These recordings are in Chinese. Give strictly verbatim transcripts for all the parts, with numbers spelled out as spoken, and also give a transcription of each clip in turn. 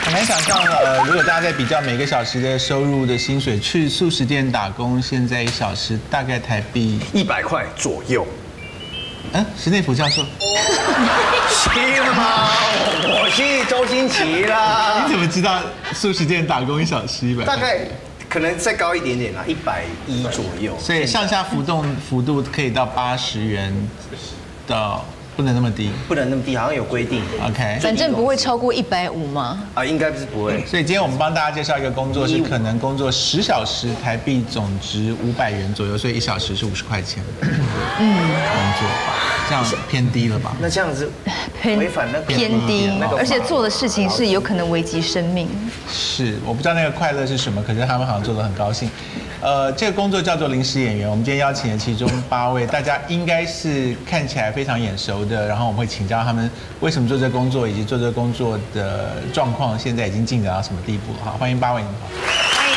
很难想象，呃，如果大家在比较每个小时的收入的薪水，去素食店打工，现在一小时大概台币一百块左右。 嗯，石内甫教授， 是吗？我是周星驰啦。 你怎么知道素食店打工一小时一百？ 大概可能再高一点点啦，一百一左右。 所以上下浮动幅度可以到八十元到。不能那么低， 不能那么低，好像有规定。 OK， 反正不会超过一百五吗？ 啊，应该是不会。 所以今天我们帮大家介绍一个工作，是可能工作十小时，台币总值五百元左右，所以一小时是五十块钱的嗯工作，这样偏低了吧？ 那这样子违反那个偏低，而且做的事情是有可能危及生命。 是，我不知道那个快乐是什么，可是他们好像做得很高兴。呃，这个工作叫做临时演员。我们今天邀请的其中八位，大家应该是看起来非常眼熟的。然后我们会请教他们为什么做这个工作，以及做这个工作的状况，现在已经进展到什么地步。好，欢迎八位，你们好。欢迎。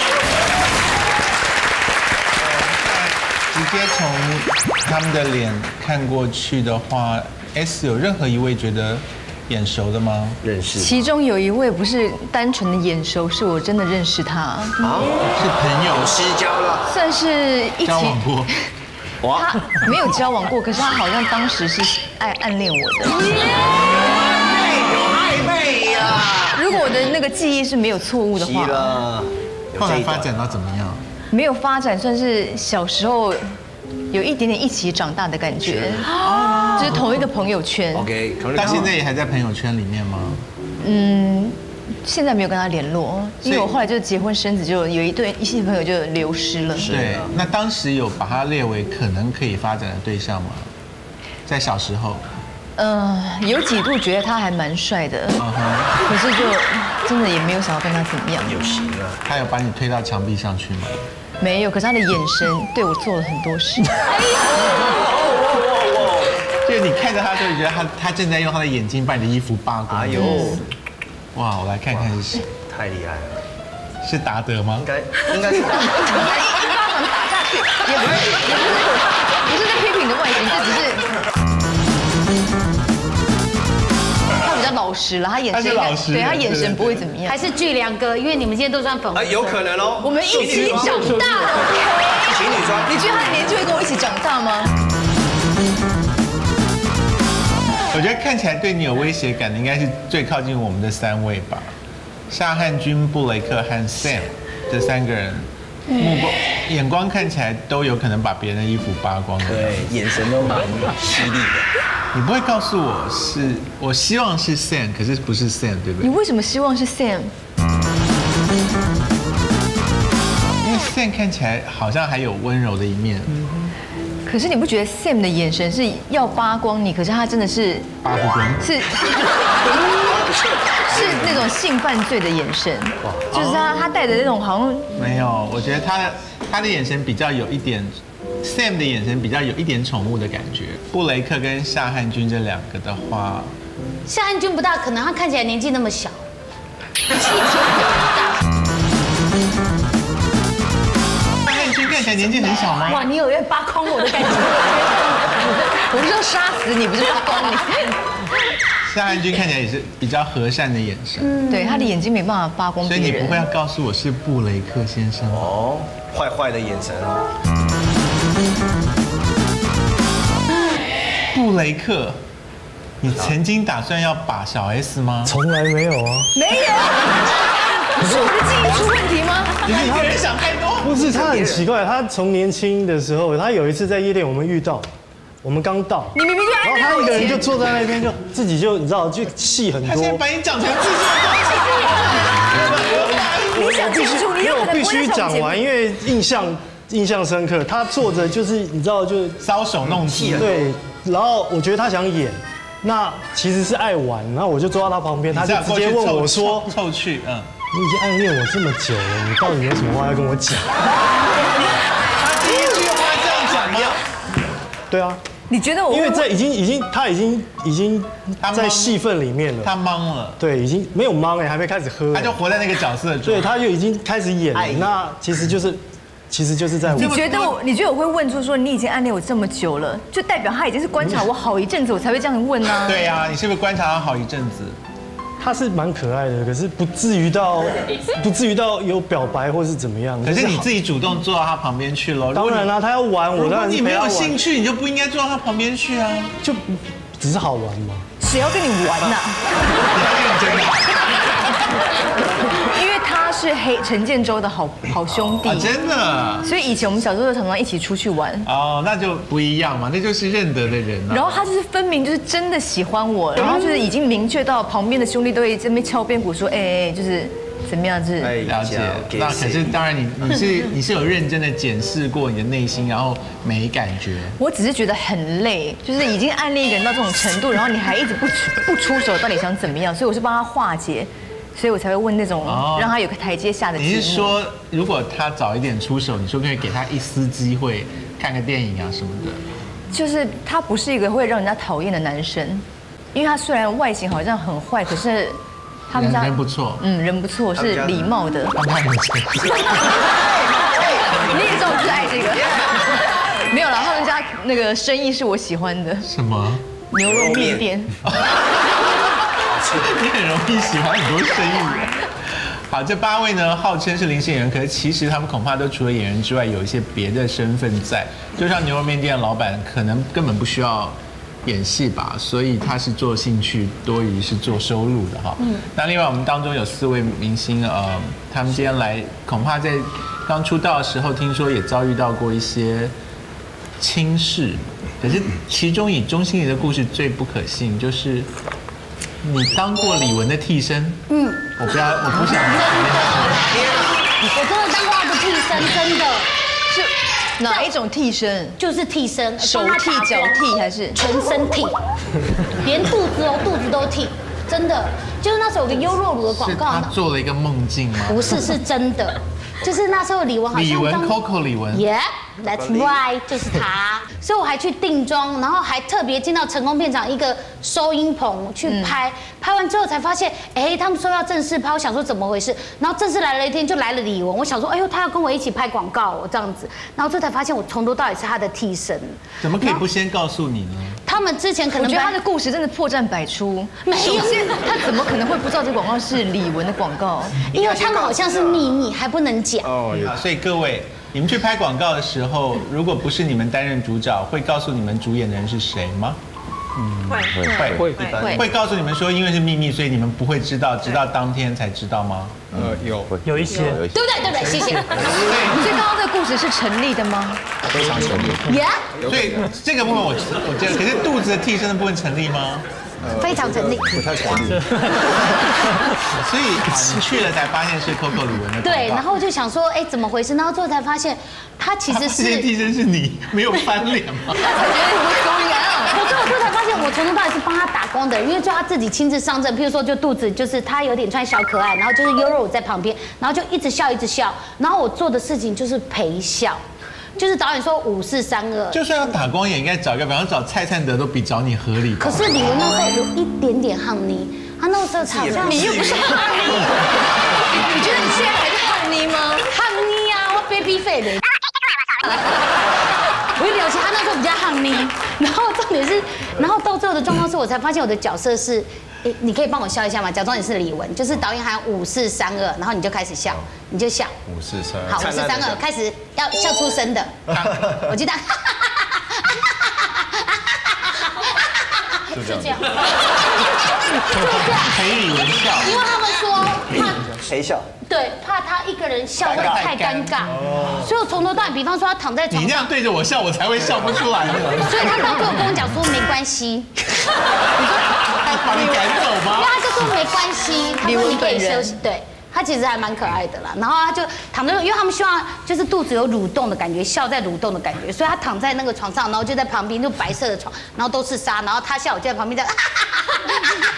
直接从他们的脸看过去的话 ，S 有任何一位觉得眼熟的吗？ 认识。 其中有一位不是单纯的眼熟，是我真的认识他。啊， 是朋友私交了， 算是一起交往过。 他没有交往过，可是他好像当时是爱暗恋我的。 有暧昧呀！ 如果我的那个记忆是没有错误的话， 后来发展到怎么样？ 没有发展，算是小时候有一点点一起长大的感觉，就是同一个朋友圈。 OK， 他现在也还在朋友圈里面吗？ 嗯。现在没有跟他联络，因为我后来就结婚生子，就有一对一些朋友就流失了。 对，那当时有把他列为可能可以发展的对象吗？在小时候， 呃，有几度觉得他还蛮帅的，可是就真的也没有想要跟他怎么样。 有型啊！ 他有把你推到墙壁上去吗？ 没有，可是他的眼神对我做了很多事。 就是你看着他，就觉得他他正在用他的眼睛把你的衣服扒光。哎呦！哇，我来看看是谁， 太厉害了， 是达德吗？ 应该应该是， 一巴掌打下去，也不是也不是不是在批评你的外形，这只是他比较老实了，他眼神对他眼神不会怎么样， 还是聚两个，因为你们今天都穿粉红色， 有可能哦， 我们一起长大， 情侣装， 你觉得他的年纪会跟我一起长大吗？ 我觉得看起来对你有威胁感的，应该是最靠近我们的三位吧，夏汉君、布雷克和 Sam 这三个人，目光眼光看起来都有可能把别人的衣服扒光的， 对，眼神都蛮犀利的。 你不会告诉我是，我希望是 Sam， 可是不是 Sam， 对不对？ 你为什么希望是 Sam？ 因为 Sam 看起来好像还有温柔的一面。 可是你不觉得 Sam 的眼神是要扒光你，可是他真的是扒不光， 是是那种性犯罪的眼神，就是他他带着那种好像没有，我觉得他的他的眼神比较有一点 ，Sam 的眼神比较有一点宠物的感觉。布雷克跟夏汉君这两个的话， 夏汉君不大可能，他看起来年纪那么小，气球比较大。 看起来年纪很小吗？ 哇，你有要扒光我的感觉。 我是要杀死你，不是扒光你。 夏汉君看起来也是比较和善的眼神， 嗯，对，他的眼睛没办法扒光别人。 所以你不会要告诉我是布雷克先生哦，坏坏的眼神哦。 布雷克，你曾经打算要把小 S 吗？ 从来没有啊， 没有。是我的记忆出问题吗？ 你一个人想太多。 不是，他很奇怪，他从年轻的时候，他有一次在夜店我们遇到，我们刚到， 你明明就然后他一个人就坐在那边，就自己就你知道，就戏很多。 他现在把你讲成自作我我必须，因为我必须讲完，因为印象印象深刻。他坐着就是你知道，就搔首弄姿。 对，然后我觉得他想演。那其实是爱玩，然后我就坐到他旁边，他就直接问我说：“ 凑去，嗯， 你已经暗恋我这么久了，你到底有什么话要跟我讲？” 他第一句话这样讲吗？ 对啊。 你觉得我？ 因为这已经已经他已经已经在戏份里面了， 他懵了。 对，已经没有懵哎，还没开始喝。 他就活在那个角色中。 对，他就已经开始演了。那其实就是。其实就是在我。 你觉得我？你觉得我会问出说你已经暗恋我这么久了，就代表他已经是观察我好一阵子，我才会这样问呢？ 对呀，你是不是观察他好一阵子？ 他是蛮可爱的，可是不至于到不至于到有表白或是怎么样。 可是你自己主动坐到他旁边去喽。 当然啦，他要玩，我当然你是陪他玩。 没有兴趣，你就不应该坐到他旁边去啊。 就只是好玩嘛。 谁要跟你玩呐？因为他是黑陈建州的好好兄弟， 真的。 所以以前我们小时候常常一起出去玩。 哦，那就不一样嘛，那就是认得的人啊。 然后他就是分明就是真的喜欢我，然后就是已经明确到旁边的兄弟都会这边敲边鼓说，哎哎，就是怎么样，就是了解。那可是当然你你是你是有认真的检视过你的内心，然后没感觉。 我只是觉得很累，就是已经暗恋一个人到这种程度，然后你还一直不出不出手，到底想怎么样？所以我是帮他化解。所以我才会问那种让他有个台阶下的题目。 你是说，如果他早一点出手，你说可以给他一丝机会，看个电影啊什么的？ 就是他不是一个会让人家讨厌的男生，因为他虽然外形好像很坏，可是他们家人不错， 嗯，人不错，是礼貌的。 他们家有钱。 你也知道我就是爱这个。没有啦，他们家那个生意是我喜欢的。 什么？ 牛肉面店。 你很容易喜欢很多生意。好，这八位呢，号称是临时演员，可是其实他们恐怕都除了演员之外，有一些别的身份在。就像牛肉面店的老板，可能根本不需要演戏吧，所以他是做兴趣多于是做收入的哈。嗯。那另外我们当中有四位明星，呃，他们今天来，恐怕在刚出道的时候，听说也遭遇到过一些轻视，可是其中以钟欣怡的故事最不可信，就是。你当过李玟的替身？嗯，我不要，我不想。 我真的当过他的替身，真的。 是哪一种替身？ 就是替身， 手替、脚替还是全身替？连肚子哦，肚子都替，真的。就是那时候有个优酪乳的广告， 他做了一个梦境吗？ 不是，是真的。就是那时候李玟好像李玟 Coco 李玟 ，Yeah，that's right， 就是他。所以我还去定妆，然后还特别进到成功片场一个收音棚去拍，拍完之后才发现，哎，他们说要正式拍，我想说怎么回事？然后正式来了一天就来了李玟，我想说，哎呦，他要跟我一起拍广告哦，这样子。然后最后才发现我从头到尾是他的替身。 怎么可以不先告诉你呢？ 他们之前可能我觉得他的故事真的破绽百出。 没有， 他怎么可能会不知道这广告是李玟的广告？ 因为他们好像是秘密，还不能讲。 哦，所以各位，你们去拍广告的时候，如果不是你们担任主角，会告诉你们主演的人是谁吗？ 嗯， 会会会会会告诉你们说，因为是秘密，所以你们不会知道，直到当天才知道吗？ 呃，有有一些， 对不对？对不对？谢谢。 所以刚刚这个故事是成立的吗？ 非常成立。 Yeah。 所以这个部分我我觉得，可是肚子的替身的部分成立吗？ 非常成立， 不太成立。 所以你去了才发现是 Coco 李玟的。 对，然后我就想说，哎，怎么回事？然后最后才发现，他其实是替身是你，没有翻脸吗？ 我最后最后才发现，我从头到尾是帮他打光的，因为就他自己亲自上阵。譬如说，就肚子就是他有点穿小可爱，然后就是优肉在旁边，然后就一直笑一直笑，然后我做的事情就是陪笑。就是导演说五四三二， 就算要打光也应该找一个，比方找蔡灿德都比找你合理。 可是李玟那时候有一点点汉妮，他那时候好像你又不是汉妮，你觉得你现在还是汉妮吗？ 汉妮啊，我 baby face 的。我有了解他那时候比较汉妮，然后重点是，然后到最后的状况是我才发现我的角色是。哎，你可以帮我笑一下吗？假装你是李玟，就是导演喊五四三二，然后你就开始笑，你就笑。 五四三二。 好，五四三二，开始要笑出声的。我记得。 就这样。 就这样。 陪李玟笑。 因为他们说怕陪笑。 对，怕他一个人笑会太尴尬，所以我从头到尾，比方说他躺在床上， 你那样对着我笑，我才会笑不出来的。 所以他到最后跟我讲说没关系。 把你赶走吗？ 因为他就说没关系，他说你可以休息。对，他其实还蛮可爱的啦。然后他就躺在，因为他们希望就是肚子有蠕动的感觉，笑在蠕动的感觉，所以他躺在那个床上，然后就在旁边就白色的床，然后都是沙，然后他笑，我就在旁边在。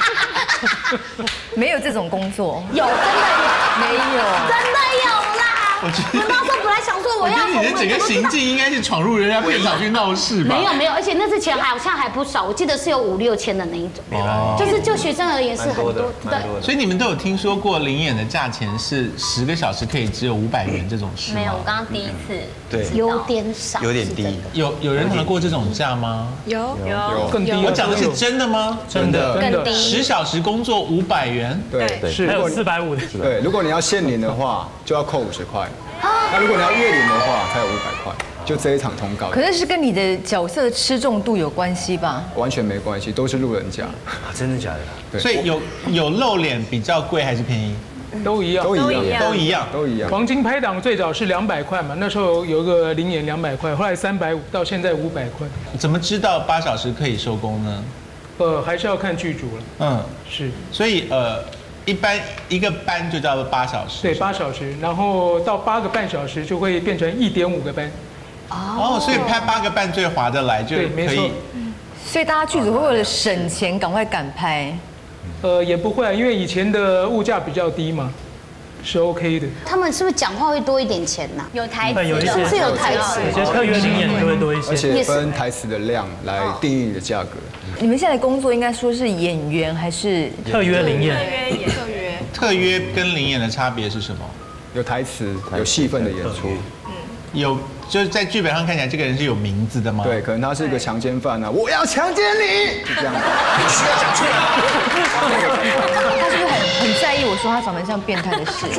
没有这种工作， 有真的有， 没有， 真的有啦。 我觉得我那时候本来想说我要我觉得你的整个行径应该是闯入人家片场去闹事吧？ 没有没有，而且那之前好像还不少，我记得是有五六千的那一种，就是就学生而言是很多，对。 所以你们都有听说过灵演的价钱是十个小时可以只有五百元这种事吗？ 没有，我刚刚第一次。 对， 有点少， 有点低。 有有人拿过这种价吗？ 有有更低。 我讲的是真的吗？ 真的， 更低。 十小时工作五百元， 对对，是还有四百五的。 对，如果你要现领的话，就要扣五十块。那如果你要月领的话，才有五百块。就这一场通告。 可是是跟你的角色的吃重度有关系吧？ 完全没关系，都是路人甲。 啊，真的假的？ 对。 所以有有露脸比较贵还是便宜？ 都一样， 都一样， 都一样， 都一样。 黄金拍档最早是两百块嘛，那时候有一个灵演两百块，后来三百五，到现在五百块。 怎么知道八小时可以收工呢？ 呃，还是要看剧组了。 嗯， 是。 所以呃，一般一个班就叫做八小时。 对，八小时，然后到八个半小时就会变成一点五个班。 哦，所以拍八个半最划得来就可以。 所以大家剧组会为了省钱赶快赶拍。 呃，也不会，因为以前的物价比较低嘛，是 OK 的。 他们是不是讲话会多一点钱呢？ 有台词， 有一些是有台词， 有些特约灵演就会多一些， 而且分台词的量来定义你的价格。 你们现在的工作应该说是演员还是特约灵演？ 特约， 特约跟灵演的差别是什么？ 有台词，有戏份的演出。 有，就是在剧本上看起来这个人是有名字的吗？ 对，可能他是一个强奸犯啊，我要强奸你，就这样。 你需要讲出来。 他是不是很很在意我说他长得像变态的事？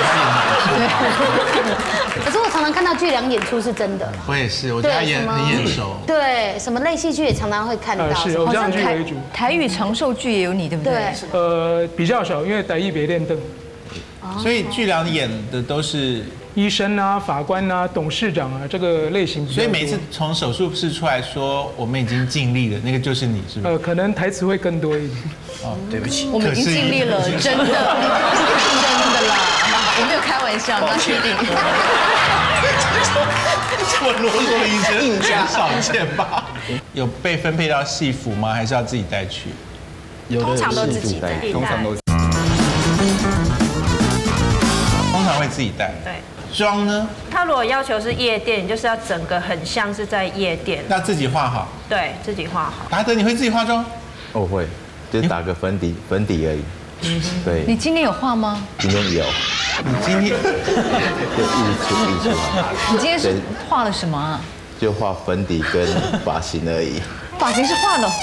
可是我常常看到巨良演出是真的。 我也是，我觉得他演很眼熟。 对，什么类戏剧也常常会看到。 是偶像剧为主。 台语长寿剧也有你，对不对？ 对。 呃，比较少，因为台语别练凳。 所以巨良演的都是医生啊、法官啊、董事长啊这个类型。 所以每次从手术室出来说我们已经尽力了，那个就是你，是不是？ 呃，可能台词会更多一点。 哦，对不起， 我们已经尽力了，真的，真的啦，我没有开玩笑，那确定。 这么啰嗦的医生很少见吧？有被分配到戏服吗？还是要自己带去？ 通常都自己带， 通常都。 通常会自己带。 对。 妆呢？ 他如果要求是夜店，你就是要整个很像是在夜店。 要自己画好。 对，自己画好。 达德，你会自己化妆？ 我会，就是打个粉底，粉底而已。对。 你今天有画吗？ 今天有。 你今天就一直出一直出。 你今天是画了什么啊？ 就画粉底跟发型而已。 发型是画的。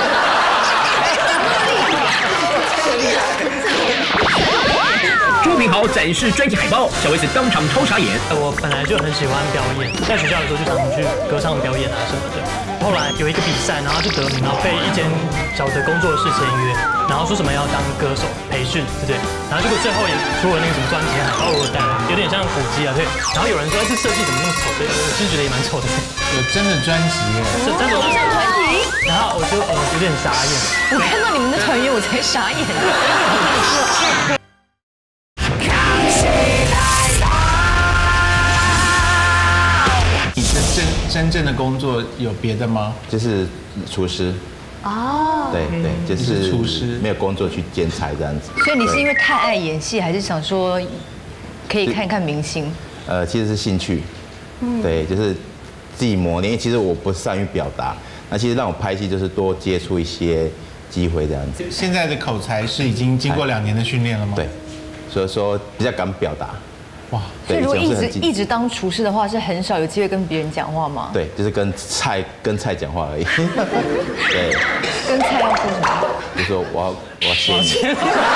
朱品豪展示专辑海报，小 S 当场超傻眼。 我本来就很喜欢表演，在学校的时候就常常去歌唱表演啊什么的。后来有一个比赛，然后就得名，然后被一间小的工作室签约，然后说什么要当歌手培训，对不对？然后结果最后也出了那个什么专辑海报，我带了，有点像古迹啊，对。然后有人说这设计怎么那么丑？对，我是觉得也蛮丑的。 有真的专辑耶， 是真的偶像团体。 然后我就呃有点傻眼， 我看到你们的团员我才傻眼。 真真正的工作有别的吗？ 就是厨师。哦。对对，就是厨师， 没有工作去兼差这样子。 所以你是因为太爱演戏，还是想说可以看看明星？ 呃，其实是兴趣。嗯。对，就是自己磨练。其实我不善于表达，那其实让我拍戏就是多接触一些机会这样子。 现在的口才是已经经过两年的训练了吗？ 对，所以说比较敢表达。 哇，所以如果一直一直当厨师的话，是很少有机会跟别人讲话吗？ 对，就是跟菜跟菜讲话而已。对。 跟菜要说什么？ 就说我要我要谢你。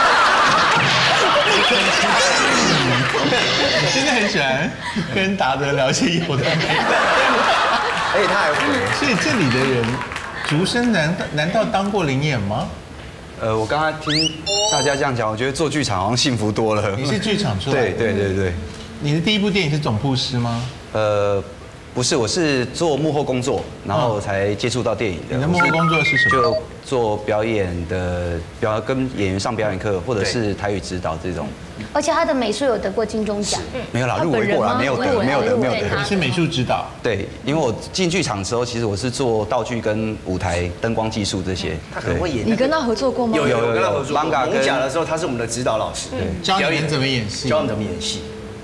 你真的很喜欢跟达德聊些有的没的。 而且他还会。 所以这里的人，竹生难道难道当过灵演吗？ 呃，我刚刚听大家这样讲，我觉得做剧场好像幸福多了。 你是剧场出来的？ 对对对对。 你的第一部电影是总铺师吗？ 呃，不是，我是做幕后工作，然后才接触到电影的。 你的幕后工作是什么？ 就做表演的表，跟演员上表演课，或者是台语指导这种。 而且他的美术有得过金钟奖。 没有啦，入围过啦，没有得，没有得，没有得。 你是美术指导？ 对，因为我进剧场的时候，其实我是做道具跟舞台灯光技术这些。 他很会演。你跟他合作过吗？ 有有有跟他合作。 Manga 蒙甲的时候，他是我们的指导老师， 教你们怎么演戏， 教你们怎么演戏。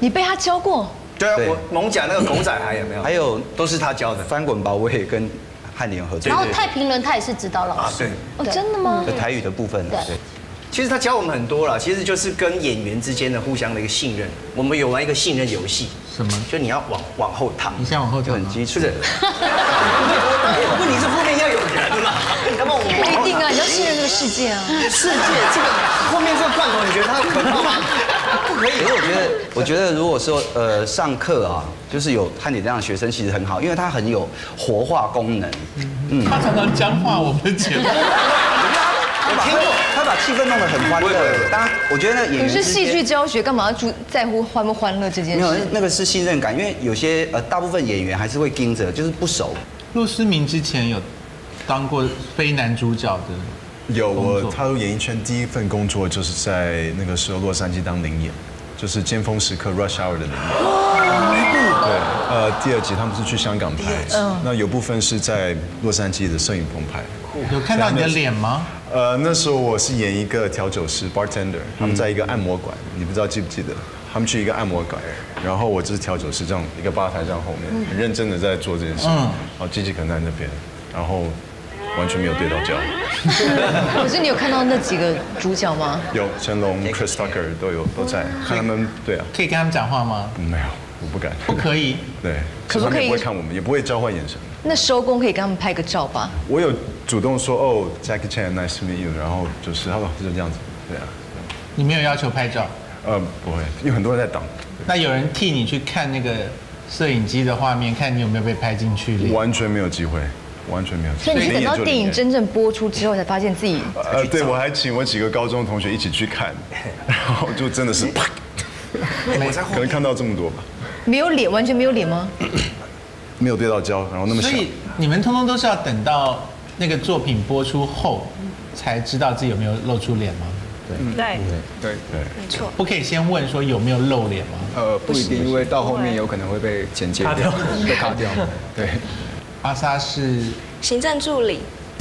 你被他教过？ 对啊，我猛甲那个狗仔还有没有？ 还有都是他教的。 翻滚吧，我也跟汉典合作。 然后太平轮他也是指导老师。 对。 哦，真的吗？ 台语的部分，对。 其实他教我们很多了，其实就是跟演员之间的互相的一个信任。我们有玩一个信任游戏。 什么？ 就你要往往后躺。 你现在往后躺， 很基础。 是。问题是后面要有人嘛，要不然我们不一定啊，你要信任这个世界啊。 世界这个后面这个罐头，你觉得它可怕吗？不可以。 可是我觉得，我觉得如果说呃上课啊，就是有汉典这样的学生，其实很好，因为他很有活化功能。 嗯，他常常僵化我们的节目。 我听过，他把气氛弄得很欢乐。当然，我觉得那演员可是戏剧教学干嘛要注在乎欢不欢乐这件事？ 没有，那个是信任感，因为有些呃大部分演员还是会盯着，就是不熟。 陆思明之前有当过非男主角的， 有我踏入演艺圈第一份工作就是在那个时候洛杉矶当领演，就是尖峰时刻 Rush Hour 的领演。对，呃，第二集他们是去香港拍，那有部分是在洛杉矶的摄影棚拍。 有看到你的脸吗？ 呃，那时候我是演一个调酒师 bartender， 他们在一个按摩馆，你不知道记不记得？他们去一个按摩馆，然后我就是调酒师，这样一个吧台这样后面，很认真的在做这件事。嗯，然后Gigi可能在那边，然后完全没有对到焦。 可是你有看到那几个主角吗？ 有成龙、Chris Tucker 都有都在，看他们对啊。 可以跟他们讲话吗？ 没有，我不敢。 不可以。 对， 可不可以？ 不会看我们，也不会交换眼神。 那收工可以跟他们拍个照吧？ 我有主动说哦 ，Jackie Chan，nice to meet you， 然后就是他说就这样子，对啊。 你没有要求拍照？ 呃，不会，因为很多人在等。 那有人替你去看那个摄影机的画面，看你有没有被拍进去？ 完全没有机会，完全没有机会。 所以你是等到电影真正播出之后，才发现自己…… 呃，对，我还请我几个高中同学一起去看，然后就真的是啪，可能看到这么多吧。 没有脸，完全没有脸吗？ 没有对到焦，然后那么小。 所以你们通通都是要等到那个作品播出后，才知道自己有没有露出脸吗？ 对对对对， 没错。 不可以先问说有没有露脸吗？ 呃，不一定，因为到后面有可能会被剪接掉，被卡掉。对， 阿莎是行政助理。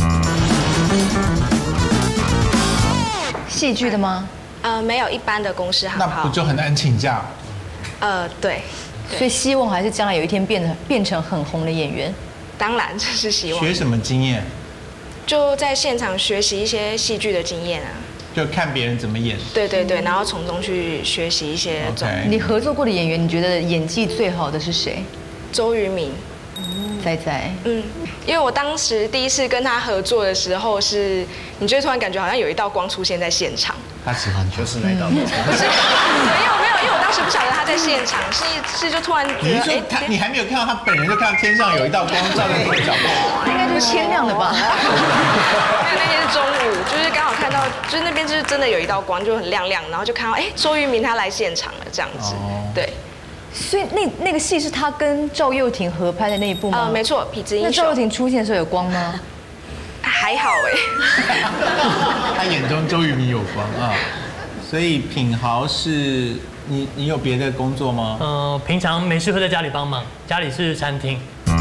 戏剧的吗？ 呃，没有，一般的公司行号。 那不就很难请假？ 呃，对。 所以希望还是将来有一天变成变成很红的演员。 当然，这是希望。 学什么经验？ 就在现场学习一些戏剧的经验啊。 就看别人怎么演。 对对对，然后从中去学习一些。 Okay. 你合作过的演员，你觉得演技最好的是谁？ 周渝民。 仔仔。 嗯，因为我当时第一次跟他合作的时候是，你就会突然感觉好像有一道光出现在现场。 他喜欢就是那道光。 不是，没有没有，因为我当时不晓得他在现场，是是就突然觉得， 哎，他你还没有看到他本人，就看到天上有一道光照在你的脚后， 应该就是天亮了吧？ 没有，那天是中午，就是刚好看到，就是那边就是真的有一道光，就很亮亮，然后就看到，哎，周渝民他来现场了，这样子，对。 所以那那个戏是他跟赵又廷合拍的那一部吗？ 呃，没错，痞子英雄。 那赵又廷出现的时候有光吗？ 还好哎。 他眼中周渝民有光啊。所以品豪是你，你有别的工作吗？ 呃，平常没事会在家里帮忙，家里是餐厅。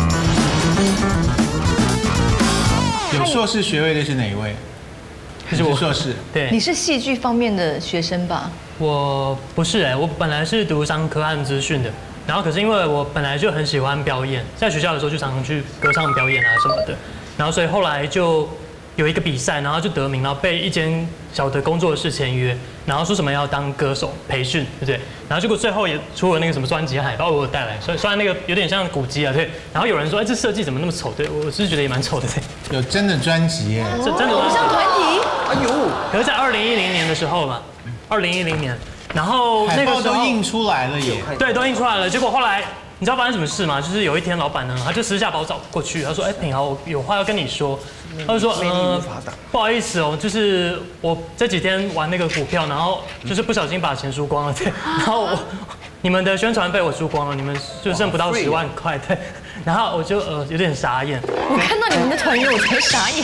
有硕士学位的是哪一位？ 就是我硕士。 对， 你是戏剧方面的学生吧？ 我不是哎，我本来是读商科和资讯的，然后可是因为我本来就很喜欢表演，在学校的时候就常常去歌唱表演啊什么的，然后所以后来就有一个比赛，然后就得名，然后被一间小的工作室签约，然后说什么要当歌手培训，对不对？然后结果最后也出了那个什么专辑海报，我有带来，所以虽然那个有点像古迹啊，对。然后有人说，哎，这设计怎么那么丑？对我是觉得也蛮丑的，对。 有真的专辑耶， 这真的偶像团体。 哎呦，可是在二零一零年的时候嘛，二零一零年，然后那个时候都印出来了耶， 对，都印出来了。结果后来你知道发生什么事吗？就是有一天老板呢，他就私下把我找过去，他说，哎，品豪，我有话要跟你说。他就说，呃，不好意思哦，就是我这几天玩那个股票，然后就是不小心把钱输光了，对。然后我你们的宣传费我输光了，你们就剩不到十万块，对。然后我就呃有点傻眼。 我看到你们的团员我才傻眼。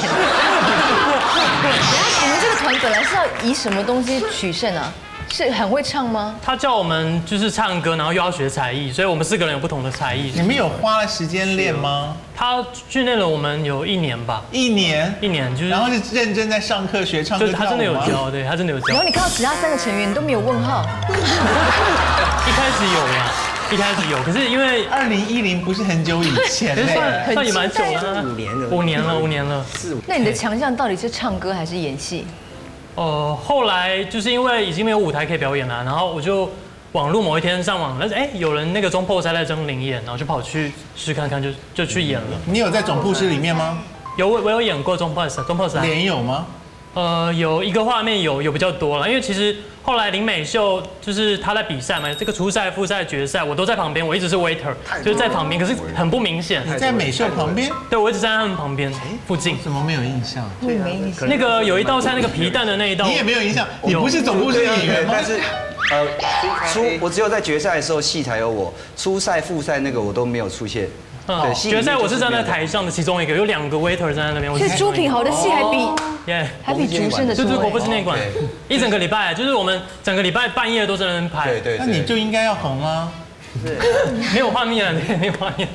你们这个团本来是要以什么东西取胜啊？是很会唱吗？ 他叫我们就是唱歌，然后又要学才艺，所以我们四个人有不同的才艺。 你们有花了时间练吗？ 他训练了我们有一年吧。 一年？ 一年就是。 然后就认真在上课学唱歌。 就他真的有教，对他真的有教。 然后你看到其他三个成员都没有问号。 一开始有啦，一开始有，可是因为二零一零不是很久以前可是算嘞， 算也蛮久了， 五年了， 五年了，五年了。 那你的强项到底是唱歌还是演戏？ 呃，后来就是因为已经没有舞台可以表演了，然后我就网络某一天上网，但是哎，有人那个中破塞在征灵演，然后就跑去试看看，就就去演了。 你有在总铺师里面吗？ 有，我我有演过中破塞，中破塞。 脸有吗？ 呃，有一个画面有有比较多了，因为其实后来林美秀就是她在比赛嘛，这个初赛、复赛、决赛我都在旁边，我一直是 waiter， 就是在旁边，可是很不明显。 你在美秀旁边？ 对，我一直站在他们旁边附近。 怎么没有印象？ 我也没印象。 那个有一道菜，那个皮蛋的那一道， 你也没有印象？你不是总部是演员吗？ 但是呃，初我只有在决赛的时候戏才有我，初赛、复赛那个我都没有出现。 对，决赛我是站在台上的其中一个，有两个 waiter 站在那边。 所以朱品豪的戏还比耶， 还比竹生的多。 对对，国父纪念馆一整个礼拜，就是我们整个礼拜半夜都在那边拍。 对对。 那你就应该要红啊。 没有画面啊，没有画面。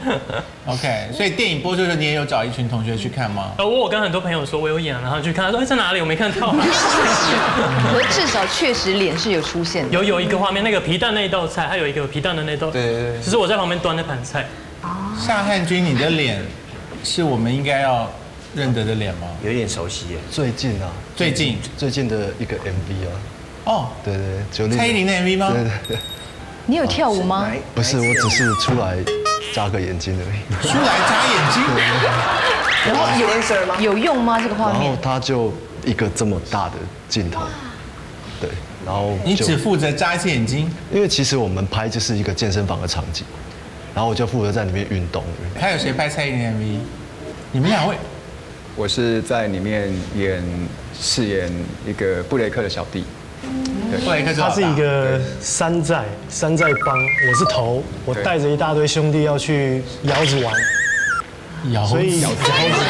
OK， 所以电影播出的时候，你也有找一群同学去看吗？ 呃，我有跟很多朋友说我有演，然后去看，他说哎在哪里？我没看到。 可至少确实脸是有出现的。 有有一个画面，那个皮蛋那一道菜，还有一个皮蛋的那道， 对对对， 只是我在旁边端那盘菜。 夏汉君，你的脸是我们应该要认得的脸吗？ 有点熟悉耶。 最近啊， 最近最近的一个 M V 啊。 哦， 对对，九六。 蔡依林的 M V 吗？ 对对对。 你有跳舞吗？ 不是，我只是出来扎个眼睛而已。 出来扎眼睛？ 然后有有用吗？这个画面？ 然后他就一个这么大的镜头，对，然后你只负责扎一次眼睛？ 因为其实我们拍就是一个健身房的场景。然后我就负责在里面运动。 还有谁拍蔡依林 M V？ 你们两位？ 我是在里面演饰演一个布雷克的小弟。 布雷克他是一个山寨山寨帮，我是头，我带着一大堆兄弟要去窑子玩。 窑子。所以窑子。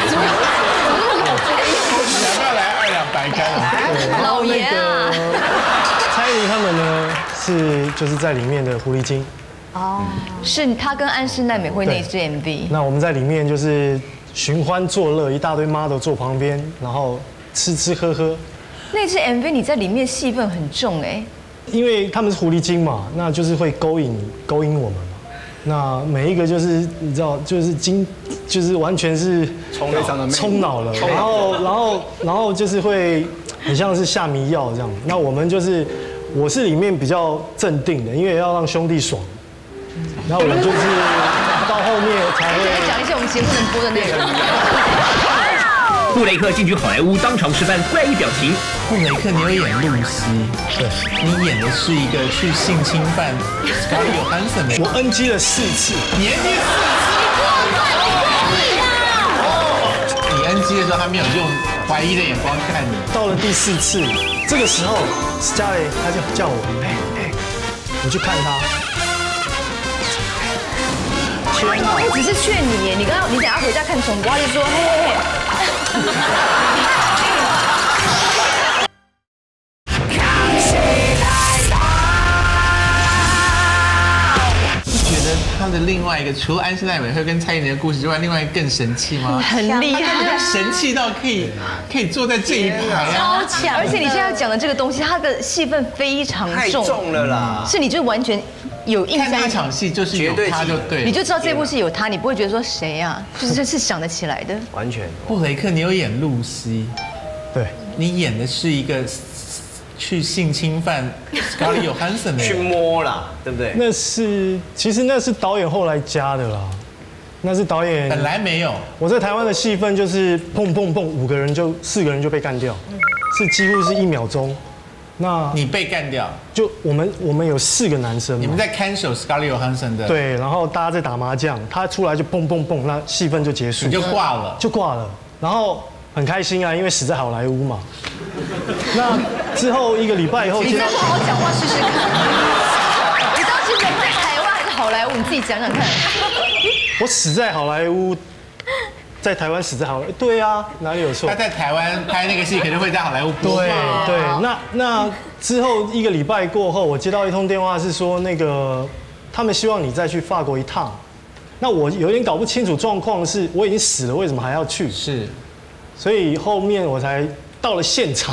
想不要来二两白干了？ 老爷啊！ 蔡依林他们呢是就是在里面的狐狸精。 哦，是他跟安室奈美惠那一支 M V。 那我们在里面就是寻欢作乐，一大堆 model 坐旁边，然后吃吃喝喝。 那支 M V 你在里面戏份很重哎， 因为他们是狐狸精嘛，那就是会勾引勾引我们嘛。那每一个就是你知道，就是精，就是完全是冲脑了，然后然后然后就是会很像是下迷药这样。那我们就是我是里面比较镇定的，因为要让兄弟爽。然后我就是到后面才会讲一些我们节目能播的内容。 布雷克进军好莱坞，当场示范怪异表情。 布雷克，你有演露西，对，你演的是一个去性侵犯 Scarlett Johansson 的。 我 N G 了四次， 你 N G 四次，你 N G 的时候，他没有用怀疑的眼光看你。 到了第四次，这个时候 Scarlett 他就叫我，哎哎，我去看他。 我只是劝你耶，你刚刚你等下回家看重播，他就说嘿嘿嘿。 你觉得他的另外一个，除了安室奈美惠跟蔡依林的故事之外，另外一个更神气吗？ 很厉害， 神气到可以可以坐在这一排啊！ 超强！而且你现在讲的这个东西，他的戏份非常重， 太重了啦！ 是你就完全。有印象， 看那一场戏就是有他就对， 你就知道这部戏有他，你不会觉得说谁啊，就是是想得起来的。 完全。 布雷克，你有演露西， 对， 你演的是一个去性侵犯 Scarlett Johansson 的， 去摸啦，对不对？ 那是其实那是导演后来加的啦，那是导演本来没有。 我在台湾的戏份就是砰砰砰，五个人就四个人就被干掉，是几乎是一秒钟。那你被干掉， 就我们我们有四个男生， 你们在看守 Scarlett Johansson 的， 对，然后大家在打麻将，他出来就蹦蹦蹦，那戏份就结束， 你就挂了， 就挂了，然后很开心啊，因为死在好莱坞嘛。那之后一个礼拜以后， 你再好好讲话试试看，你当时人在台湾还是好莱坞？你自己讲讲看。 我死在好莱坞。在台湾死在好莱坞，对啊，哪里有错？ 他在台湾拍那个戏，肯定会在好莱坞播。 对对，那那之后一个礼拜过后，我接到一通电话，是说那个他们希望你再去法国一趟。那我有点搞不清楚状况，是我已经死了，为什么还要去？ 是， 所以后面我才到了现场，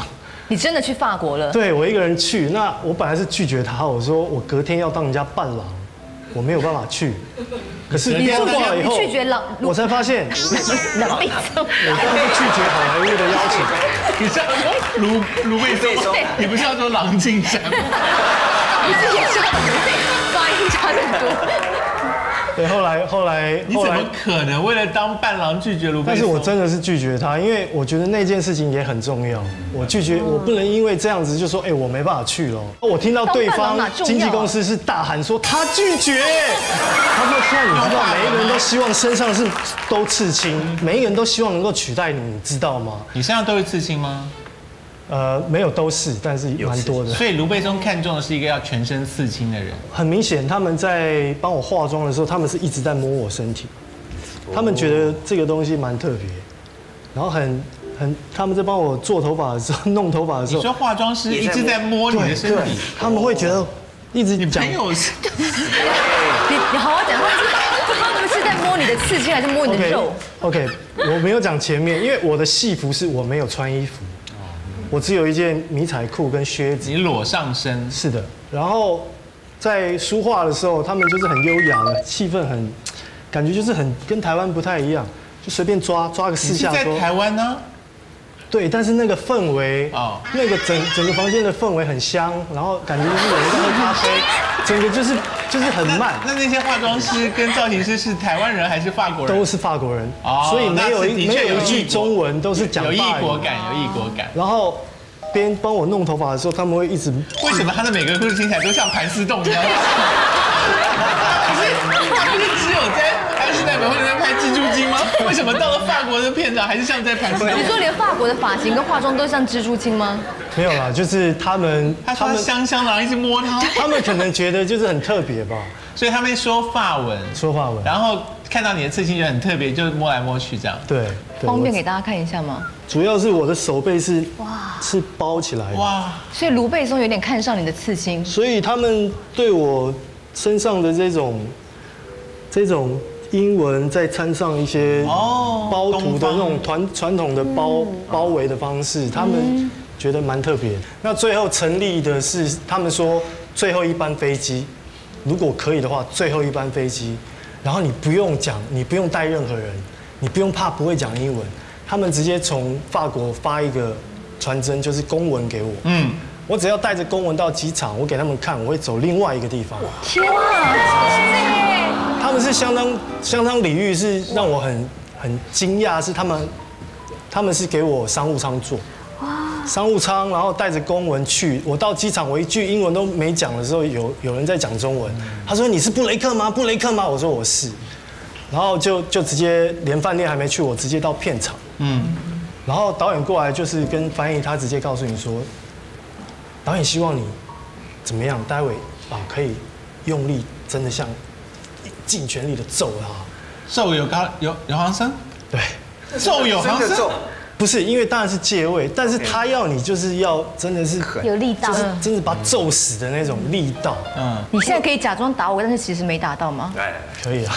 你真的去法国了？ 对，我一个人去。那我本来是拒绝他，我说我隔天要当人家伴郎，我没有办法去。可是你过了以后， 拒绝郎， 我才发现， 狼狈症， 我刚刚拒绝好莱坞的邀请。 你是要说卢卢贝松，你不是要说郎静山吗？ 你是也是发音差这么多。 对，后来后来， 你怎么可能为了当伴郎拒绝卢贝松？ 但是我真的是拒绝他，因为我觉得那件事情也很重要。我拒绝，我不能因为这样子就说，哎，我没办法去了。我听到对方经纪公司是大喊说他拒绝，他说现在你知道，每一个人都希望身上是都刺青，每一个人都希望能够取代你，你知道吗？ 你身上都是刺青吗？ 呃，没有都是，但是蛮多的。 所以卢贝松看中的是一个要全身刺青的人。 很明显，他们在帮我化妆的时候，他们是一直在摸我身体，他们觉得这个东西蛮特别，然后很很，他们在帮我做头发的时候、弄头发的时候， 你说化妆师一直在摸你的身体， 他们会觉得一直讲。 你朋友是？ 你你好好讲，他是他们是在摸你的刺青，还是摸你的肉 ？OK， 我没有讲前面，因为我的戏服是我没有穿衣服。我只有一件迷彩裤跟靴子， 你裸上身。 是的，然后在书画的时候，他们就是很优雅的，气氛很，感觉就是很跟台湾不太一样，就随便抓抓个四下。 你是在台湾呢？ 对，但是那个氛围，哦，那个整整个房间的氛围很香，然后感觉就是有人在喝咖啡，整个就是就是很慢。 那那些化妆师跟造型师是台湾人还是法国人？ 都是法国人， 哦， 所以没有一没有一句中文，都是讲有异法语国感，有异国感。 然后边帮我弄头发的时候，他们会一直。 为什么他的每个故事听起来都像盘丝洞一样？不是，他不是只有在安室奈美惠那边拍蜘蛛精吗？为什么到了法国的片场还是像在盘丝洞？ 你说连法国的发型跟化妆都像蜘蛛精吗？ 没有啦，就是他们， 他们香香的，然后一直摸他， 他们可能觉得就是很特别吧， 所以他们说法文， 说法文， 然后看到你的刺青觉得很特别，就摸来摸去这样。 对， 方便给大家看一下吗？ 主要是我的手背是哇是包起来的哇，所以卢贝松有点看上你的刺青， 所以他们对我身上的这种这种英文再掺上一些包涂的那种传传统的包包围的方式，他们觉得蛮特别。那最后成立的是他们说最后一班飞机，如果可以的话，最后一班飞机，然后你不用讲，你不用带任何人，你不用怕不会讲英文。他们直接从法国发一个传真，就是公文给我。嗯，我只要带着公文到机场，我给他们看，我会走另外一个地方。 天啊！ 他们是相当相当礼遇，是让我很很惊讶，是他们他们是给我商务舱坐。商务舱，然后带着公文去。我到机场，我一句英文都没讲的时候，有有人在讲中文。他说：“你是布雷克吗？布雷克吗？”我说：“我是。”然后就就直接连饭店还没去，我直接到片场。嗯，然后导演过来就是跟翻译，他直接告诉你说，导演希望你怎么样，待会啊可以用力，真的像尽全力的揍他。 揍有高有有行声？ 对， 揍有行声。 不是，因为当然是借位，但是他要你就是要真的是有力道， 就是真的把他揍死的那种力道。嗯， 你现在可以假装打我，但是其实没打到吗？ 对，可以啊。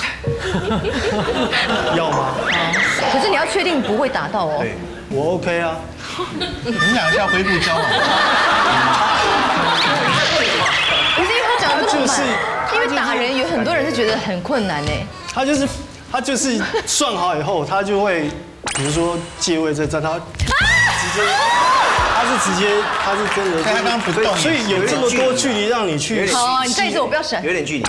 要吗？ 可是你要确定不会打到哦。 对，我 OK 啊。 你们两个是要恢复交往？ 不是因为他讲的这么满，因为打人有很多人是觉得很困难哎。 他就是他就是算好以后，他就会。比如说借位在在他直接，他是直接，他是真的， 他刚刚不动， 所以有这么多距离让你去。 好，你再一次我不要闪， 有点距离。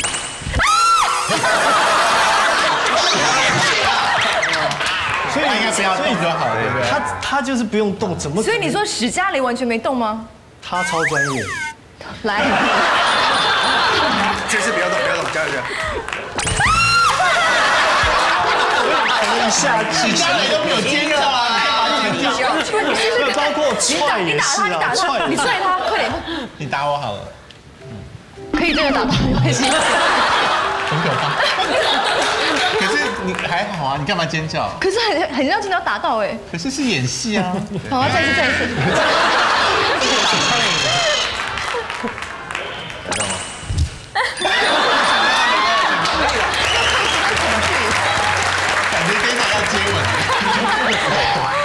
所以应该不要动就好了，对不对？ 他他就是不用动，怎么？ 所以你说史嘉蕾完全没动吗？ 他超专业。 来， 这次不要动，不要动，加油加油！ 一下史嘉蕾都没有尖叫啊，干嘛尖叫？ 不是，你试试看， 包括踹也是啊， 你打他，你踹他，快点！ 你打我好了， 可以真的打到，没关系。 很可怕。可是你还好啊，你干嘛尖叫？ 可是很很像真的要打到哎。 可是是演戏啊。 好啊，再一次，再一次。 知道吗？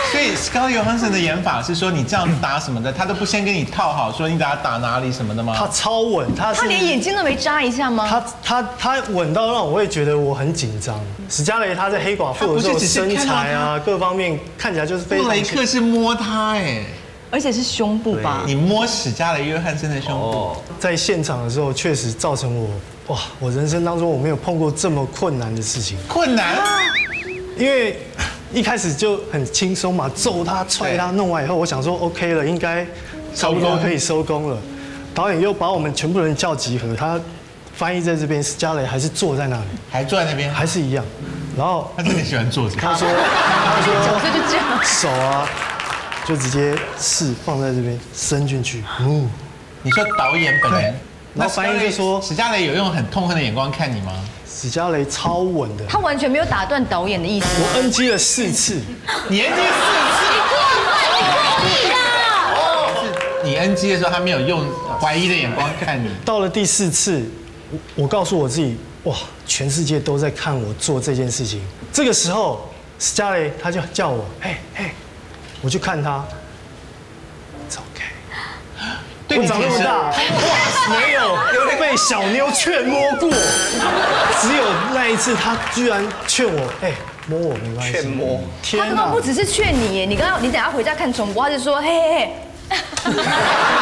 所以 Scarlett Johansson 的演法是说你这样打什么的，他都不先跟你套好，说你打打哪里什么的吗？ 他超稳，他他连眼睛都没眨一下吗？ 他他他稳到让我会觉得我很紧张。史嘉蕾她在黑寡妇的时候身材啊各方面看起来就是非常。 布雷克是摸他哎。 而且是胸部吧？ 你摸史嘉蕾·约翰森的胸部， 在现场的时候确实造成我哇，我人生当中我没有碰过这么困难的事情。 困难？ 因为一开始就很轻松嘛，揍他、踹他，弄完以后，我想说 OK 了，应该差不多可以收工了。导演又把我们全部人叫集合，他翻译在这边，史嘉蕾还是坐在那里， 还坐在那边， 还是一样。然后他真的喜欢坐着。 他说，他说角色就这样， 手啊。就直接是放在这边伸进去，嗯， 你说导演本人， 然后翻译就说史嘉蕾有用很痛恨的眼光看你吗？ 史嘉蕾超稳的， 他完全没有打断导演的意思。 我 N G 了四次， 你 N G 了四次， 你过分，你过分啦！ 哦，是你 N G 的时候，他没有用怀疑的眼光看你。 到了第四次，我我告诉我自己，哇，全世界都在看我做这件事情。这个时候，史嘉蕾他就叫我，嘿嘿。我去看他 ，It's OK。 对你长那么大，哇，没有被小妞劝摸过，只有那一次，他居然劝我，哎，摸我没关系。 劝摸， 他刚刚不只是劝你耶，你刚刚你等下回家看重播，他就说，嘿嘿嘿。 史嘉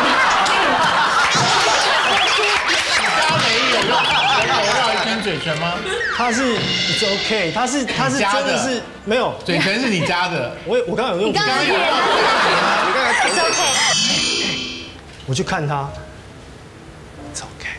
蕾有用有绕一圈嘴唇吗？ 他是 It's OK， 他是他是真的是没有嘴唇是你加的， 我我刚刚有用， 你刚刚有， 你刚才 It's OK。 我去看他 ，It's OK。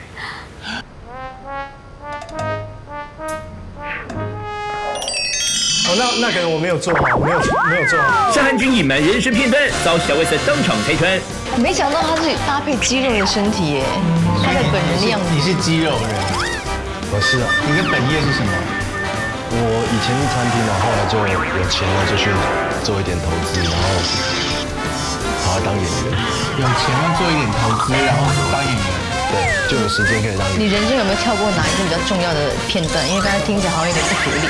哦，那那可能我没有做好，没有没有做好。 夏汉军隐瞒人生片段，遭小 S 当场拆穿。 没想到他是搭配肌肉的身体耶，他的本人的样子。 你是肌肉人， 我是啊。 你的本业是什么？ 我以前是餐厅嘛，后来就有钱了，就去做一点投资，然后跑来当演员。 有钱了做一点投资，然后当演员。 对，就有时间可以当演员。 你人生有没有跳过哪一个比较重要的片段？因为刚才听起来好像有点不合理。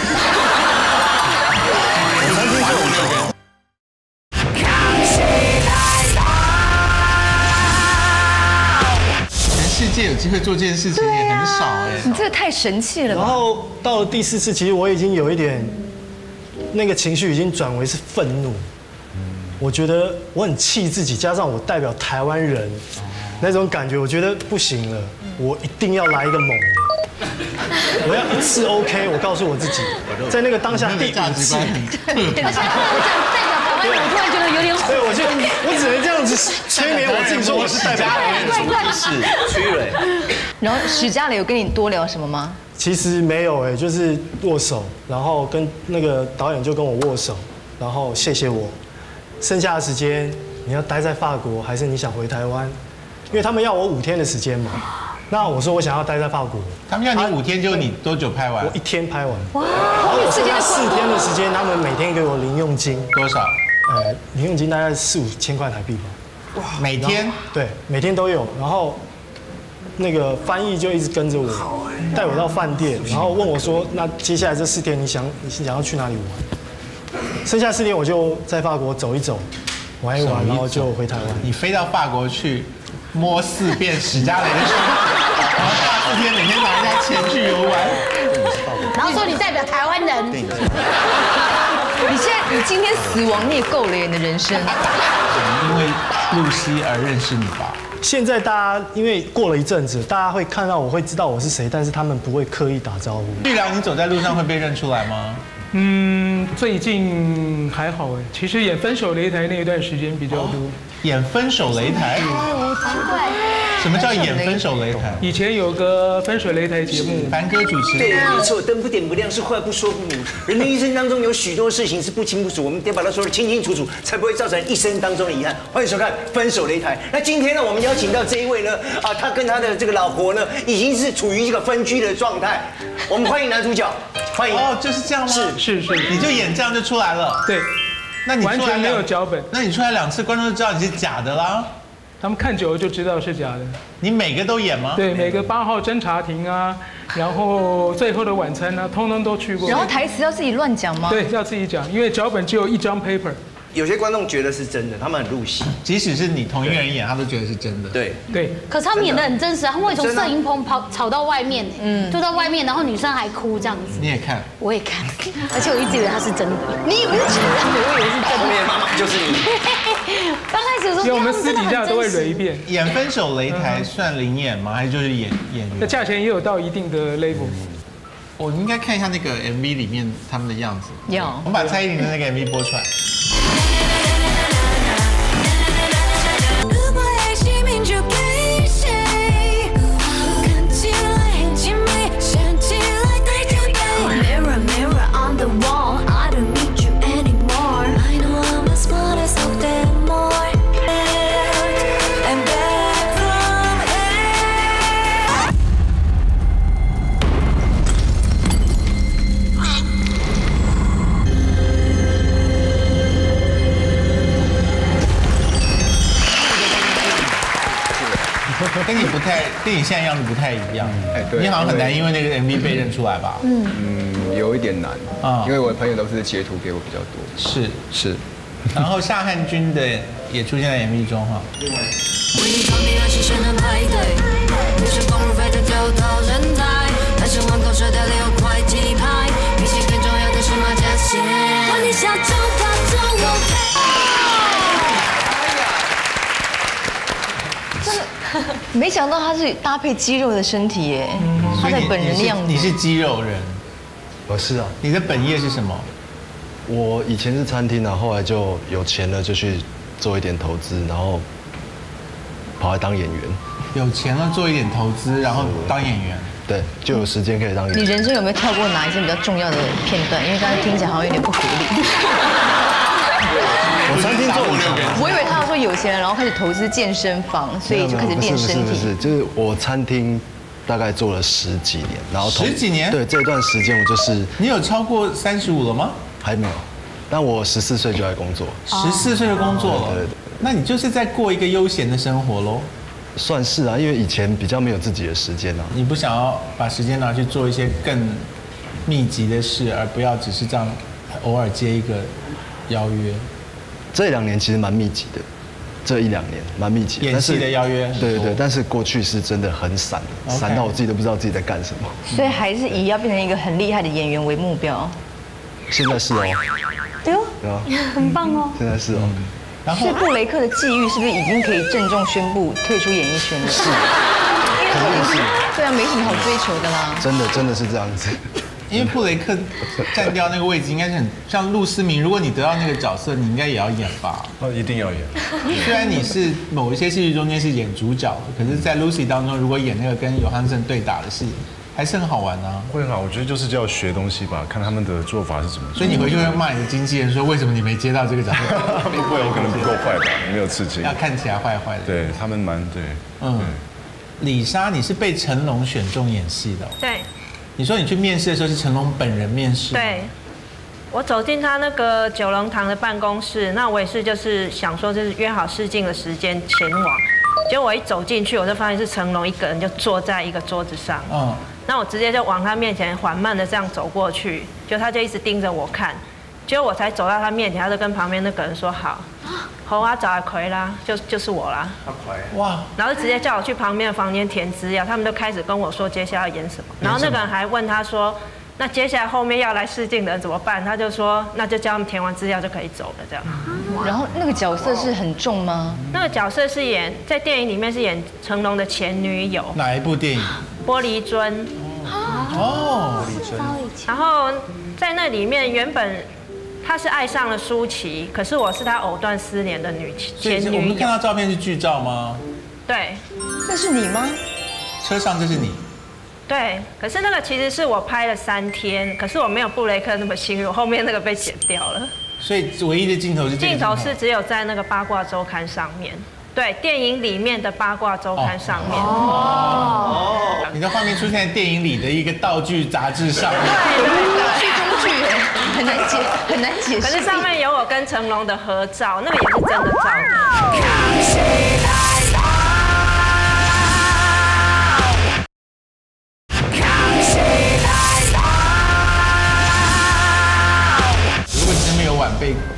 我餐厅就有钱。 世界有机会做这件事情也很少哎， 你这个太神气了吧？ 然后到了第四次，其实我已经有一点那个情绪已经转为是愤怒。我觉得我很气自己，加上我代表台湾人那种感觉，我觉得不行了，我一定要来一个猛的，我要一次 OK。我告诉我自己，在那个当下第五次， 而且我讲代表台湾，我突然觉得有点火。 对，我就我只能这样子催眠我自己，说我是代表台湾人， 是崔蕊。 然后史嘉蕾有跟你多聊什么吗？ 其实没有哎，就是握手，然后跟那个导演就跟我握手，然后谢谢我。剩下的时间你要待在法国，还是你想回台湾？因为他们要我五天的时间嘛。那我说我想要待在法国。 他们要你五天，就你多久拍完？ 我一天拍完。 哇！ 然后我剩下四天的时间，他们每天给我零用金。 多少？ 呃，零用金大概四五千块台币吧。 哇！每天？ 对，每天都有。然后那个翻译就一直跟着我，带我到饭店，然后问我说：“那接下来这四天你想你想要去哪里玩？”剩下四天我就在法国走一走，玩一玩，然后就回台湾。 你飞到法国去摸四遍史嘉蕾的胸，然后大四天每天拿人家钱去游玩， 然后说你代表台湾人。 你现在你今天死亡你也够了耶，你的人生。 因为露西而认识你吧？ 现在大家因为过了一阵子，大家会看到我会知道我是谁，但是他们不会刻意打招呼。 玉良，你走在路上会被认出来吗？ 嗯，最近还好哎，其实演《分手擂台》那一段时间比较多。 演《分手擂台》？什么叫演《分手擂台》？ 以前有个《分手擂台》节目， 凡哥主持。 对，没错，灯不点不亮是话不说不明。人的一生当中有许多事情是不清不楚，我们得把它说得清清楚楚，才不会造成一生当中的遗憾。欢迎收看《分手擂台》。那今天呢，我们邀请到这一位呢，啊，他跟他的这个老婆呢，已经是处于一个分居的状态。我们欢迎男主角，欢迎。 哦，就是这样吗？ 是是是， 你就演这样就出来了。 对， 那你完全没有脚本。 那你出来两次，观众就知道你是假的啦。 他们看久了就知道是假的。 你每个都演吗？ 对，每个八号侦查庭啊，然后最后的晚餐啊，通通都去过。 然后台词要自己乱讲吗？ 对，要自己讲，因为脚本只有一张 paper。 有些观众觉得是真的，他们很入戏。 即使是你同一个人演，他都觉得是真的。 对对。 可是他们演的很真实啊，他们会从摄影棚跑吵到外面，嗯，就到外面，然后女生还哭这样子。 你也看？ 我也看，而且我一直以为他是真的。你以为是真的？我以为是真的。 后面妈妈就是你。 刚开始的时候， 因为我们私底下都会雷遍。 演分手擂台算零演吗？还是就是演演员？ 那价钱也有到一定的 level。 我应该看一下那个 M V 里面他们的样子。 有。 我们把蔡依林的那个 M V 播出来。跟你不太，跟你现在样子不太一样。哎，对，你好像很难因为那个 M V 被认出来吧？ 嗯嗯，有一点难啊，因为我的朋友都是截图给我比较多。 是是， 然后夏汉君的也出现在 M V 中哈。 没想到他是搭配肌肉的身体耶，他的本人的样子。 你是肌肉人， 我是啊。 你的本业是什么？ 我以前是餐厅啊，后来就有钱了就去做一点投资，然后跑来当演员。 有钱了做一点投资，然后当演员。 对，就有时间可以当演员。 你人生有没有跳过哪一些比较重要的片段？因为刚才听起来好像有点不合理。 我餐厅做五年， 我以为他要说有钱了，然后开始投资健身房，所以就开始练身体。 不是不是，就是我餐厅大概做了十几年，然后十几年？ 对，这段时间我就是。 你有超过三十五了吗？ 还没有，但我十四岁就在工作。 十四岁就工作了，对对对。那你就是在过一个悠闲的生活喽？ 算是啊，因为以前比较没有自己的时间啊。 你不想要把时间拿去做一些更密集的事，而不要只是这样偶尔接一个邀约？ 这两年其实蛮密集的，这一两年蛮密集。 演戏的邀约， 对对对，但是过去是真的很散，散到我自己都不知道自己在干什么。 所以还是以要变成一个很厉害的演员为目标。 现在是哦。 哎呦，对啊，很棒哦。 现在是哦。 然后，所以布雷克的际遇是不是已经可以郑重宣布退出演艺圈了？ 是，肯定是。 对啊，没什么好追求的啦。 真的，真的是这样子。 因为布雷克占掉那个位置，应该是很像陆思明。如果你得到那个角色，你应该也要演吧？ 哦，一定要演。 虽然你是某一些戏剧中间是演主角的，可是，在 Lucy 当中，如果演那个跟尤汉森对打的戏，还是很好玩啊。 会很好，我觉得就是就要学东西吧，看他们的做法是怎么做。 所以你回去会骂你的经纪人说，为什么你没接到这个角色？ 不会，我可能不够坏吧，没有刺激。 要看起来坏坏的。 对他们蛮对。 嗯。李莎，你是被成龙选中演戏的。 对。 你说你去面试的时候是成龙本人面试？ 对，我走进他那个九龙塘的办公室，那我也是就是想说就是约好试镜的时间前往，结果我一走进去，我就发现是成龙一个人就坐在一个桌子上，嗯，那我直接就往他面前缓慢的这样走过去，就他就一直盯着我看，结果我才走到他面前，他就跟旁边那个人说好。好啊，找阿奎啦，就就是我啦。阿奎，哇！然后就直接叫我去旁边的房间填资料，他们就开始跟我说接下来要演什么。然后那个人还问他说，那接下来后面要来试镜的人怎么办？他就说，那就叫他们填完资料就可以走了这样。 然后那个角色是很重吗？ 那个角色是演在电影里面是演成龙的前女友。 哪一部电影？ 玻璃樽。哦，玻璃樽。然后在那里面原本。他是爱上了舒淇，可是我是他藕断丝连的女前女友。 我们看到照片是剧照吗？ 对， 那是你吗？ 车上这是你。 对，可是那个其实是我拍了三天，可是我没有布雷克那么幸运，我后面那个被剪掉了。 所以唯一的镜头是镜头是只有在那个八卦周刊上面。对，电影里面的八卦周刊上面。 哦。你的画面出现在电影里的一个道具杂志上面。 对对对。工具很难解，很难解释。 可是上面有我跟成龙的合照，那个也是真的照的。 如果你真没有晚辈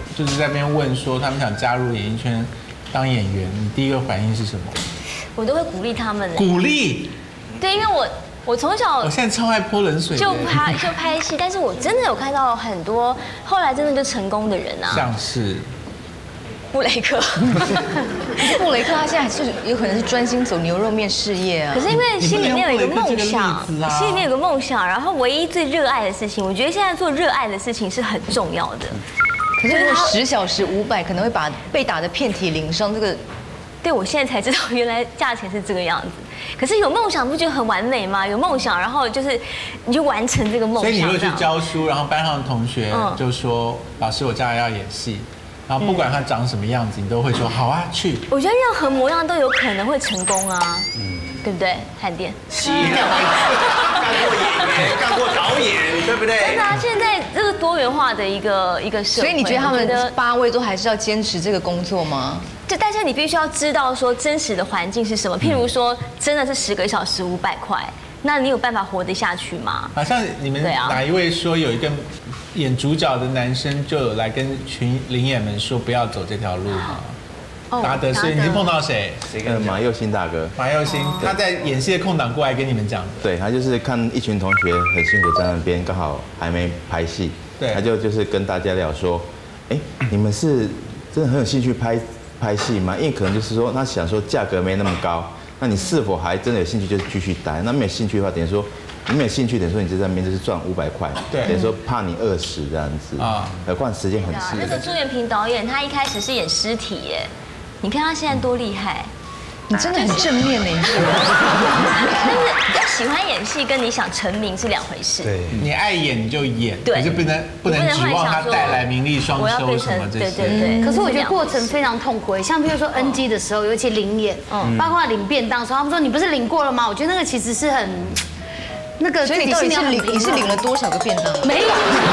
就是在那边问说他们想加入演艺圈当演员，你第一个反应是什么？ 我都会鼓励他们。 鼓励？ 对，因为我我从小我现在超爱泼冷水， 就拍就拍戏，但是我真的有看到很多后来真的就成功的人啊， 像是。 布雷克， 可是布雷克他现在还是有可能是专心走牛肉面事业啊。 可是因为心里面有一个梦想，心里面有个梦想，然后唯一最热爱的事情，我觉得现在做热爱的事情是很重要的。 可是如果十小时五百，可能会把被打得遍体鳞伤。这个， 对我现在才知道原来价钱是这个样子。可是有梦想不觉得很完美吗？有梦想，然后就是你就完成这个梦想。 所以你会去教书，然后班上的同学就说：“老师，我将来要演戏。”然后不管他长什么样子，你都会说好啊，去。 我觉得任何模样都有可能会成功啊，嗯，对不对？汉典， 是，干过演员，干过导演，对不对？ 真的啊，现在这个多元化的一个一个社会， 所以你觉得他们八位都还是要坚持这个工作吗？ 就但是你必须要知道说真实的环境是什么，譬如说真的是十个小时五百块。那你有办法活得下去吗？ 好像你们哪一位说有一个演主角的男生就有来跟群灵演们说不要走这条路吗？哦，达德是你是碰到谁？ 谁跟马佑新大哥？ 马佑新，他在演戏的空档过来跟你们讲的。 对，他就是看一群同学很辛苦在那边，刚好还没拍戏，对，他就就是跟大家聊说，哎，你们是真的很有兴趣拍拍戏吗？因为可能就是说他想说价格没那么高。那你是否还真的有兴趣，就是继续待？那没有兴趣的话，等于说你没有兴趣，等于说你就在那边就是赚五百块，对，等于说怕你饿死这样子啊。何况时间很长。 那个朱元平导演，他一开始是演尸体耶，你看他现在多厉害。 你真的很正面呢，你是。 但是要喜欢演戏，跟你想成名是两回事。 对，你爱演你就演， 对， 可是不能不能指望他带来名利双收什么这些。 对对对。可是我觉得过程非常痛苦，像比如说 N G 的时候，尤其领演，嗯，包括领便当的时候，他们说你不是领过了吗？我觉得那个其实是很。那个， 所以你到底是领你是领了多少个便当？ 没有。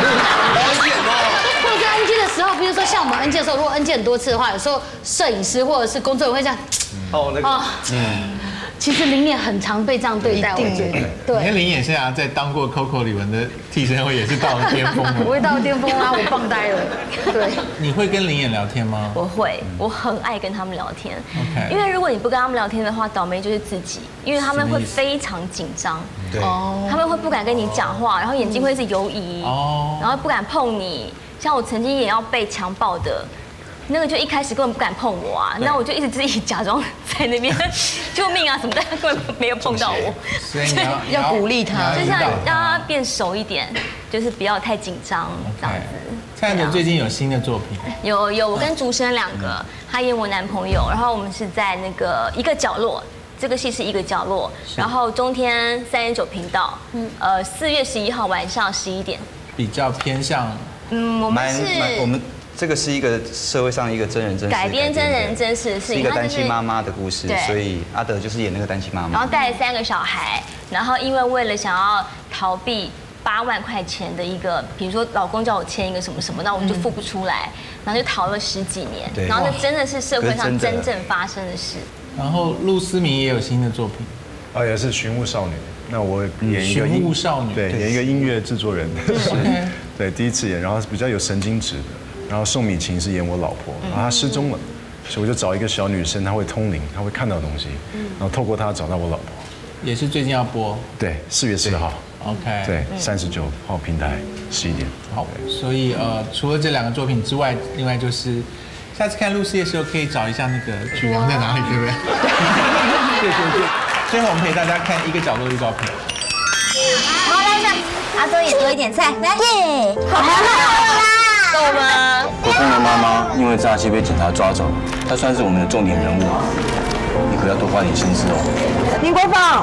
或者是 N G 的时候，比如说像我们 N G 的时候，如果 N G 很多次的话，有时候摄影师或者是工作人员会这样。 哦，那个， 嗯，其实林演很常被这样对待，我觉得。 对。你看林演现在在当过 Coco 李玟的替身后，也是到了巅峰了。 我会到巅峰啊，我棒呆了。对。 你会跟林演聊天吗？ 我会，我很爱跟他们聊天。OK。因为如果你不跟他们聊天的话，倒霉就是自己，因为他们会非常紧张。对。哦。他们会不敢跟你讲话，然后眼睛会是游移。哦。然后不敢碰你，像我曾经也要被强暴的。那个就一开始根本不敢碰我啊，那我就一直自己假装在那边救命啊什么的，他根本没有碰到我。 所以你要要鼓励他， 就像让他变熟一点，就是不要太紧张这样子。 蔡安德最近有新的作品？ 有有，我跟竹生两个，他演我男朋友，然后我们是在那个一个角落。这个戏是一个角落，然后中天三点九频道，嗯，呃，四月十一号晚上十一点。 比较偏向， 嗯，我们是我们。这个是一个社会上一个真人真事改编真人真事的事情， 是一个单亲妈妈的故事，所以阿德就是演那个单亲妈妈， 然后带了三个小孩，然后因为为了想要逃避八万块钱的一个，比如说老公叫我签一个什么什么，那我就付不出来，然后就逃了十几年，然后这真的是社会上真正发生的事。 然后陆思明也有新的作品， 啊，也是《寻物少女》。那我演一个寻物少女， 对，演一个音乐制作人，是，对，第一次演，然后比较有神经质的。然后宋美琴是演我老婆，然后她失踪了，所以我就找一个小女生，她会通灵，她会看到东西，然后透过她找到我老婆。 也是最近要播， 对，四月四号 ，OK， 对，三十九号平台十一点。 好，所以呃，除了这两个作品之外，另外就是下次看露西的时候，可以找一下那个曲梁在哪里，对不对？对对对。最后我们陪大家看一个角落预告片。 好，来一下，阿周也多一点菜，来，耶，好啦好啦。 够吗？ 国峰的妈妈因为诈欺被警察抓走，她算是我们的重点人物，你可要多花点心思哦。 林国峰，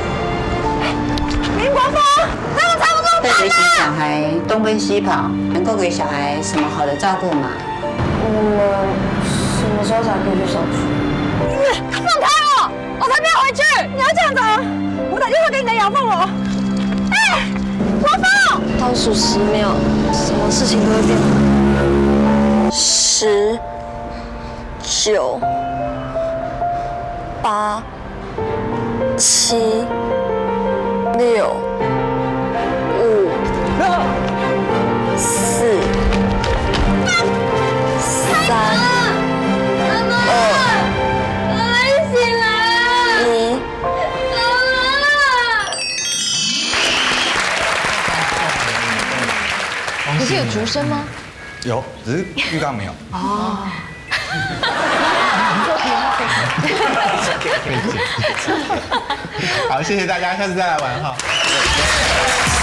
林国峰，他们差不多。 带着一群小孩东奔西跑，能够给小孩什么好的照顾吗？ 我们什么时候才可以去上学？放开我！我才不要回去！你要这样子，我打电话给你的养父母。哎，国峰。倒数十秒，什么事情都会变。十、九、八、七、六、五、四、 戏有竹声吗？ 有，只是浴缸没有。 哦。 好，谢谢大家，下次再来玩哈。